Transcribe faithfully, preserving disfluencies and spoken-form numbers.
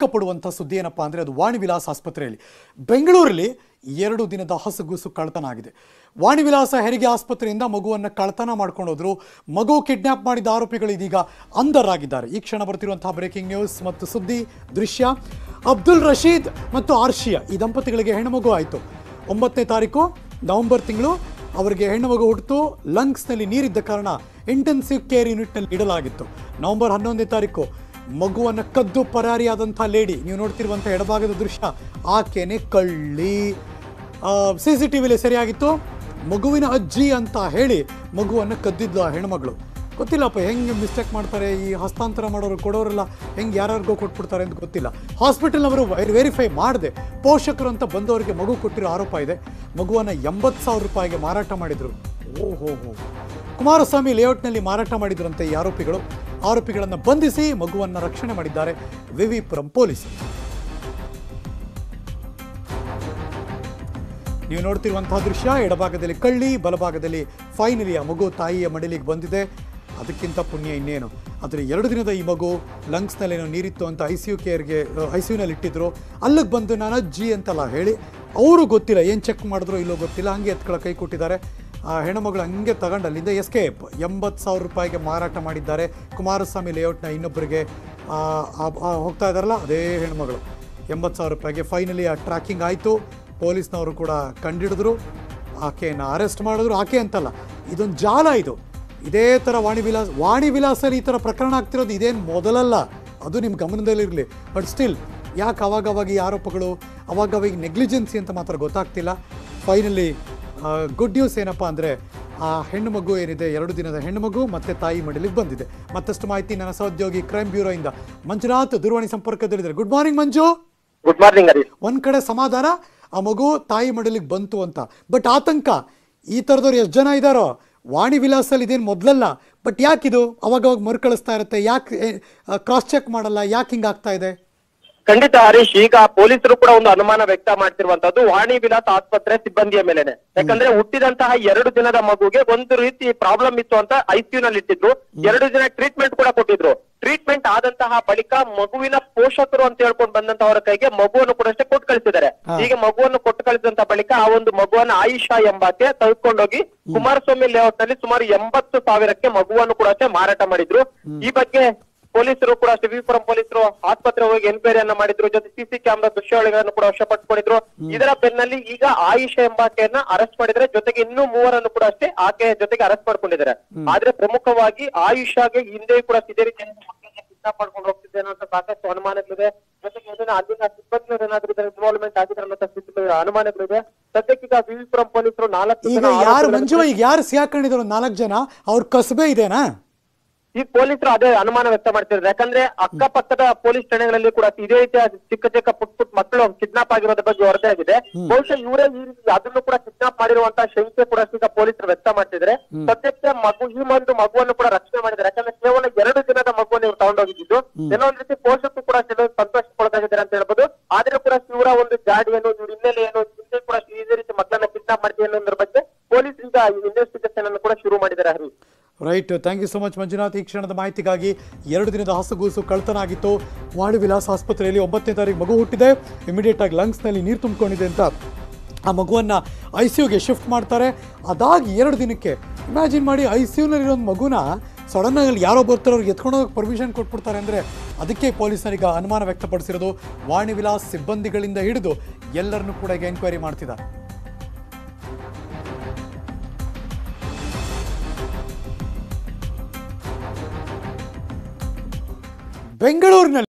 ಪಡುವಂಥ ಸುದ್ದಿ ಏನಪ್ಪ ಅಂದರೆ ಅದು ವಾಣಿ ವಿಲಾಸ್ ಆಸ್ಪತ್ರೆಯಲ್ಲಿ ಬೆಂಗಳೂರಲ್ಲಿ ಎರಡು ದಿನದ ಹಸುಗೂಸು ಕಳ್ಳತನ ಆಗಿದೆ. ವಾಣಿ ವಿಲಾಸ ಹೆರಿಗೆ ಆಸ್ಪತ್ರೆಯಿಂದ ಮಗುವನ್ನು ಕಳ್ಳತನ ಮಾಡ್ಕೊಂಡು ಹೋದ್ರು. ಮಗು ಕಿಡ್ನ್ಯಾಪ್ ಮಾಡಿದ ಆರೋಪಿಗಳು ಇದೀಗ ಅಂಧರಾಗಿದ್ದಾರೆ. ಈ ಕ್ಷಣ ಬರ್ತಿರುವಂತಹ ಬ್ರೇಕಿಂಗ್ ನ್ಯೂಸ್ ಮತ್ತು ಸುದ್ದಿ ದೃಶ್ಯ. ಅಬ್ದುಲ್ ರಶೀದ್ ಮತ್ತು ಆರ್ಷಿಯಾ ಈ ದಂಪತಿಗಳಿಗೆ ಹೆಣ್ಣುಮಗು ಆಯಿತು. ಒಂಬತ್ತನೇ ತಾರೀಕು ನವೆಂಬರ್ ತಿಂಗಳು ಅವರಿಗೆ ಹೆಣ್ಣುಮಗು ಹುಟ್ಟಿತು. ಲಂಗ್ಸ್ನಲ್ಲಿ ನೀರಿದ್ದ ಕಾರಣ ಇಂಟೆನ್ಸಿವ್ ಕೇರ್ ಯೂನಿಟ್ನಲ್ಲಿ ಇಡಲಾಗಿತ್ತು. ನವೆಂಬರ್ ಹನ್ನೊಂದನೇ ತಾರೀಕು ಮಗುವನ್ನು ಕದ್ದು ಪರಾರಿಯಾದಂಥ ಲೇಡಿ, ನೀವು ನೋಡ್ತಿರುವಂಥ ಎಡಭಾಗದ ದೃಶ್ಯ, ಆಕೆನೇ ಕಳ್ಳಿ. ಸಿ ಸಿ ಟಿ ವಿಲಿ ಸರಿಯಾಗಿತ್ತು. ಮಗುವಿನ ಅಜ್ಜಿ ಅಂತ ಹೇಳಿ ಮಗುವನ್ನು ಕದ್ದಿದ್ಲು ಆ ಹೆಣ್ಮಗಳು. ಗೊತ್ತಿಲ್ಲಪ್ಪ ಹೆಂಗೆ ಮಿಸ್ಟೇಕ್ ಮಾಡ್ತಾರೆ ಈ ಹಸ್ತಾಂತರ ಮಾಡೋರು, ಕೊಡೋರೆಲ್ಲ ಹೆಂಗೆ ಯಾರ್ಯಾರಿಗೋ ಕೊಟ್ಬಿಡ್ತಾರೆ ಅಂತ ಗೊತ್ತಿಲ್ಲ. ಹಾಸ್ಪಿಟಲ್ನವರು ವೆರಿಫೈ ಮಾಡದೆ ಪೋಷಕರು ಅಂತ ಬಂದವರಿಗೆ ಮಗು ಕೊಟ್ಟಿರೋ ಆರೋಪ ಇದೆ. ಮಗುವನ್ನು ಎಂಬತ್ತು ಸಾವಿರ ರೂಪಾಯಿಗೆ ಮಾರಾಟ ಮಾಡಿದರು. ಓಹೋ ಹೋ ಕುಮಾರಸ್ವಾಮಿ ಲೇಔಟ್ನಲ್ಲಿ ಮಾರಾಟ ಮಾಡಿದ್ರಂತೆ ಈ ಆರೋಪಿಗಳು. ಆರೋಪಿಗಳನ್ನು ಬಂಧಿಸಿ ಮಗುವನ್ನು ರಕ್ಷಣೆ ಮಾಡಿದ್ದಾರೆ ವಿವಿಪುರಂ ಪೊಲೀಸರು. ನೀವು ನೋಡ್ತಿರುವಂತಹ ದೃಶ್ಯ, ಎಡಭಾಗದಲ್ಲಿ ಕಳ್ಳಿ, ಬಲಭಾಗದಲ್ಲಿ ಫೈನಲಿ ಆ ಮಗು ತಾಯಿಯ ಮಡಿಲಿಗೆ ಬಂದಿದೆ. ಅದಕ್ಕಿಂತ ಪುಣ್ಯ ಇನ್ನೇನು. ಆದರೆ ಎರಡು ದಿನದ ಈ ಮಗು ಲಂಗ್ಸ್ನಲ್ಲೇನೋ ನೀರಿತ್ತು ಅಂತ ಐ ಸಿ ಯು ಕೇರ್ಗೆ ಐ ಸಿ ಯುನಲ್ಲಿ ಇಟ್ಟಿದ್ರು. ಅಲ್ಲಿಗೆ ಬಂದು ನಾನು ಅಜ್ಜಿ ಅಂತೆಲ್ಲ ಹೇಳಿ ಅವರು ಗೊತ್ತಿಲ್ಲ ಏನು ಚೆಕ್ ಮಾಡಿದ್ರು ಇಲ್ಲೋ ಗೊತ್ತಿಲ್ಲ, ಹಂಗೆ ಎತ್ಕೊಳ್ಳೋ ಕೈ ಕೊಟ್ಟಿದ್ದಾರೆ. ಆ ಹೆಣ್ಣುಮಗಳು ಹಂಗೆ ತಗೊಂಡು ಅಲ್ಲಿಂದ ಎಸ್ಕೇಪ್. ಎಂಬತ್ತು ಸಾವಿರ ರೂಪಾಯಿಗೆ ಮಾರಾಟ ಮಾಡಿದ್ದಾರೆ. ಕುಮಾರಸ್ವಾಮಿ ಲೇಔಟ್ನ ಇನ್ನೊಬ್ಬರಿಗೆ ಹೋಗ್ತಾ ಇದ್ದಾರಲ್ಲ ಅದೇ ಹೆಣ್ಮಗಳು. ಎಂಬತ್ತು ಸಾವಿರ ರೂಪಾಯಿಗೆ ಫೈನಲಿ ಆ ಟ್ರ್ಯಾಕಿಂಗ್ ಆಯಿತು. ಪೊಲೀಸ್ನವರು ಕೂಡ ಕಂಡಿಡಿದ್ರು, ಆಕೆಯನ್ನು ಅರೆಸ್ಟ್ ಮಾಡಿದ್ರು. ಆಕೆ ಅಂತಲ್ಲ, ಇದೊಂದು ಜಾಲ. ಇದು ಇದೇ ಥರ ವಾಣಿ ವಿಲಾಸ್ ವಾಣಿ ವಿಲಾಸಲ್ಲಿ ಈ ಥರ ಪ್ರಕರಣ ಆಗ್ತಿರೋದು ಇದೇನು ಮೊದಲಲ್ಲ. ಅದು ನಿಮ್ಮ ಗಮನದಲ್ಲಿರಲಿ. ಬಟ್ ಸ್ಟಿಲ್ ಯಾಕೆ ಅವಾಗವಾಗ ಈ ಆರೋಪಗಳು, ಅವಾಗವಾಗ ನೆಗ್ಲಿಜೆನ್ಸಿ ಅಂತ ಮಾತ್ರ ಗೊತ್ತಾಗ್ತಿಲ್ಲ. ಫೈನಲಿ ಗುಡ್ ನ್ಯೂಸ್ ಏನಪ್ಪ ಅಂದರೆ ಆ ಹೆಣ್ಣು ಮಗು ಏನಿದೆ, ಎರಡು ದಿನದ ಹೆಣ್ಣು ಮಗು ಮತ್ತೆ ತಾಯಿ ಮಡಿಲಿಗೆ ಬಂದಿದೆ. ಮತ್ತಷ್ಟು ಮಾಹಿತಿ ನನ್ನ ಸಹೋದ್ಯೋಗಿ ಕ್ರೈಮ್ ಬ್ಯೂರೋ ಇಂದ ಮಂಜುನಾಥ್ ದೂರವಾಣಿ ಸಂಪರ್ಕದಲ್ಲಿದ್ದಾರೆ. Good morning Manju. Good morning Harish. ಒಂದ್ ಕಡೆ ಸಮಾಧಾನ, ಆ ಮಗು ತಾಯಿ ಮಡಿಲಿಗೆ ಬಂತು ಅಂತ. ಬಟ್ ಆತಂಕ, ಈ ಥರದವ್ರು ಎಷ್ಟು ಜನ ಇದ್ದಾರೋ. ವಾಣಿ ವಿಲಾಸಲ್ಲಿ ಇದೇನು ಮೊದಲಲ್ಲ. ಬಟ್ ಯಾಕಿದು ಅವಾಗವಾಗ ಮರುಕಳಿಸ್ತಾ ಇರುತ್ತೆ? ಯಾಕೆ ಕ್ರಾಸ್ ಚೆಕ್ ಮಾಡಲ್ಲ? ಯಾಕೆ ಹಿಂಗಾಗ್ತಾ ಇದೆ? ಖಂಡಿತ ಹರೀಶ್, ಈಗ ಪೊಲೀಸರು ಕೂಡ ಒಂದು ಅನುಮಾನ ವ್ಯಕ್ತ ಮಾಡ್ತಿರುವಂತದ್ದು ವಾಣಿ ವಿಲಾಸ್ ಆಸ್ಪತ್ರೆ ಸಿಬ್ಬಂದಿಯ ಮೇಲೆನೆ. ಯಾಕಂದ್ರೆ ಹುಟ್ಟಿದಂತಹ ಎರಡು ದಿನದ ಮಗುಗೆ ಒಂದು ರೀತಿ ಪ್ರಾಬ್ಲಮ್ ಇತ್ತು ಅಂತ ಐಸಿಯು ನಲ್ಲಿ ಇಟ್ಟಿದ್ರು. ಎರಡು ದಿನ ಟ್ರೀಟ್ಮೆಂಟ್ ಕೂಡ ಕೊಟ್ಟಿದ್ರು. ಟ್ರೀಟ್ಮೆಂಟ್ ಆದಂತಹ ಬಳಿಕ ಮಗುವಿನ ಪೋಷಕರು ಅಂತ ಹೇಳ್ಕೊಂಡು ಬಂದಂತವರ ಕೈಗೆ ಮಗುವನ್ನು ಕೂಡ ಅಷ್ಟೇ ಕೊಟ್ಟು ಕಳಿಸಿದ್ದಾರೆ. ಈಗ ಮಗುವನ್ನು ಕೊಟ್ಟು ಕಳಿಸಿದಂತ ಬಳಿಕ ಆ ಒಂದು ಮಗುವನ್ನು ಆಯಿಷಾ ಎಂಬಾಕೆ ತೆಗೆದುಕೊಂಡೋಗಿ ಕುಮಾರಸ್ವಾಮಿ ಲೇಔಟ್ ನಲ್ಲಿ ಸುಮಾರು ಎಂಬತ್ತು ಸಾವಿರಕ್ಕೆ ಮಗುವನ್ನು ಕೂಡ ಅಷ್ಟೇ ಮಾರಾಟ ಮಾಡಿದ್ರು. ಈ ಬಗ್ಗೆ ಪೊಲೀಸರು ಕೂಡ ಅಷ್ಟೇ ವಿವಿಪುರಂ ಪೊಲೀಸರು ಆಸ್ಪತ್ರೆ ಹೋಗಿ ಎನ್ಕ್ವೈರಿಯನ್ನ ಮಾಡಿದ್ರು. ಜೊತೆ ಸಿಸಿ ಕ್ಯಾಮೆರಾ ದೃಶ್ಯಾವಳಿಗಳನ್ನು ಕೂಡ ವಶಪಡಿಸಿಕೊಂಡಿದ್ರು. ಇದರ ಬೆನ್ನಲ್ಲಿ ಈಗ ಆಯಿಷಾ ಎಂಬಾಕೆಯನ್ನ ಅರೆಸ್ಟ್ ಮಾಡಿದ್ರೆ, ಜೊತೆಗೆ ಇನ್ನೂ ಮೂವರನ್ನು ಕೂಡ ಅಷ್ಟೇ ಆಕೆಯ ಜೊತೆಗೆ ಅರೆಸ್ಟ್ ಮಾಡ್ಕೊಂಡಿದ್ದಾರೆ. ಆದ್ರೆ ಪ್ರಮುಖವಾಗಿ ಆಯುಷಾಗೆ ಹಿಂದೆ ಕೂಡ ಇದೇ ರೀತಿ ಕಿಡ್ನಾಪ್ ಮಾಡ್ಕೊಂಡು ಹೋಗ್ತಿದ್ದೆ ಅನ್ನೋ ಸಾಕಷ್ಟು ಅನುಮಾನಗಳಿದೆ. ಜೊತೆಗೆ ಇದನ್ನ ಅಲ್ಲಿನ ಸಿಬ್ಬಂದಿ ಏನಾದ್ರೂ ಇನ್ವಾಲ್ವ್ಮೆಂಟ್ ಆಗಿದ್ರೆ ಅನ್ನೋ ಅನುಮಾನಗಳಿದೆ. ಸದ್ಯಕ್ಕೀಗ ವಿವಿಪುರಂ ಪೊಲೀಸರು ನಾಲ್ಕು ಈಗ ಯಾರು ಮಂಜು ಈಗ ಯಾರು ಸಿಗಾಕೊಂಡಿದ್ರು ನಾಲ್ಕು ಜನ, ಅವ್ರ ಕಸಬೆ ಇದೆನಾ? ಈ ಪೊಲೀಸರು ಅದೇ ಅನುಮಾನ ವ್ಯಕ್ತ ಮಾಡ್ತಿದ್ದಾರೆ. ಯಾಕಂದ್ರೆ ಅಕ್ಕಪಕ್ಕದ ಪೊಲೀಸ್ ಠಾಣೆಗಳಲ್ಲಿ ಕೂಡ ಇದೇ ರೀತಿಯ ಚಿಕ್ಕ ಚಿಕ್ಕ ಪುಟ್ ಪುಟ್ ಮಕ್ಕಳು ಕಿಡ್ನಾಪ್ ಆಗಿರೋದ್ರ ಬಗ್ಗೆ ವರದಿ ಆಗಿದೆ. ಬಹುಶಃ ಇವರೇ ಈ ರೀತಿ ಅದನ್ನು ಕೂಡ ಕಿಡ್ನಾಪ್ ಮಾಡಿರುವಂತಹ ಶಂಕೆ ಕೂಡ ಈಗ ಪೊಲೀಸರು ವ್ಯಕ್ತ ಮಾಡ್ತಿದ್ದಾರೆ. ಸದ್ಯಕ್ಕೆ ಮಗು ಈ ಒಂದು ಮಗುವನ್ನು ಕೂಡ ರಕ್ಷಣೆ ಮಾಡಿದ್ದಾರೆ. ಯಾಕಂದ್ರೆ ಕೇವಲ ಎರಡು ದಿನದ ಮಗುವನ್ನು ಇವರು ತಗೊಂಡೋಗಿದ್ದು ಏನೋ ಒಂದ್ ರೀತಿ ಪೋಷಕರು ಕೂಡ ಸಂತೋಷ ಪಡ್ತಾಗಿದ್ದಾರೆ ಅಂತ ಹೇಳ್ಬೋದು. ಆದ್ರೂ ಕೂಡ ಇವರ ಒಂದು ಜಾಡಿಯನ್ನು, ಇವ್ರ ಹಿನ್ನೆಲೆಯನ್ನು, ಹಿಂದೆ ಕೂಡ ಇದೇ ರೀತಿ ಮಕ್ಕಳನ್ನ ಕಿಡ್ನಾಪ್ ಮಾಡ್ತೀವಿ ಅನ್ನೋದ್ರ ಬಗ್ಗೆ ಪೊಲೀಸ್ ಈಗ ಇನ್ವೆಸ್ಟಿಗೇಷನ್ ಅನ್ನು ಕೂಡ ಶುರು ಮಾಡಿದ್ದಾರೆ. Hari right, thank you so much Manjunath ಈ ಕ್ಷಣದ ಮಾಹಿತಿಗಾಗಿ. ಎರಡು ದಿನದ ಹಸುಗೂಸು ಕಳ್ಳತನ ಆಗಿತ್ತು. ವಾಣಿ ವಿಲಾಸ್ ಆಸ್ಪತ್ರೆಯಲ್ಲಿ ಒಂಬತ್ತನೇ ತಾರೀಕು ಮಗು ಹುಟ್ಟಿದೆ. ಇಮಿಡಿಯೇಟ್ ಆಗಿ ಲಂಗ್ಸ್ನಲ್ಲಿ ನೀರು ತುಂಬಿಕೊಂಡಿದೆ ಅಂತ ಆ ಮಗುವನ್ನು ಐ ಸಿ ಯುಗೆ ಶಿಫ್ಟ್ ಮಾಡ್ತಾರೆ. ಅದಾಗಿ ಎರಡು ದಿನಕ್ಕೆ ಇಮ್ಯಾಜಿನ್ ಮಾಡಿ, ಐ ಸಿ ಯುನಲ್ಲಿರೋ ಒಂದು ಮಗುನ ಸಡನ್ನಾಗಿ ಯಾರೋ ಬರ್ತಾರೋ ಅವ್ರಿಗೆ ಎತ್ಕೊಂಡೋಗಿ ಪರ್ಮಿಷನ್ ಕೊಟ್ಬಿಡ್ತಾರೆ ಅಂದರೆ ಅದಕ್ಕೆ ಪೊಲೀಸರಿಗೆ ಅನುಮಾನ ವ್ಯಕ್ತಪಡಿಸಿರೋದು. ವಾಣಿ ವಿಲಾಸ್ ಸಿಬ್ಬಂದಿಗಳಿಂದ ಹಿಡಿದು ಎಲ್ಲರನ್ನೂ ಕೂಡ ಈಗ ಎನ್ಕ್ವೈರಿ ಮಾಡ್ತಿದ್ದಾರೆ. ಬೆಂಗಳೂರಿನಲ್ಲಿ